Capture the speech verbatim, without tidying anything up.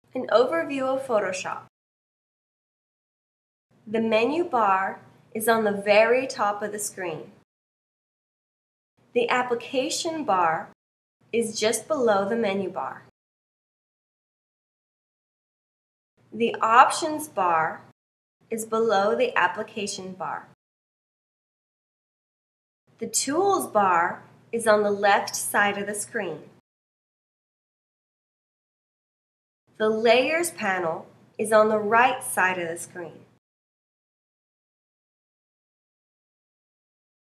An overview of Photoshop. The menu bar is on the very top of the screen. The application bar is just below the menu bar. The options bar is below the application bar. The tools bar is on the left side of the screen. The layers panel is on the right side of the screen.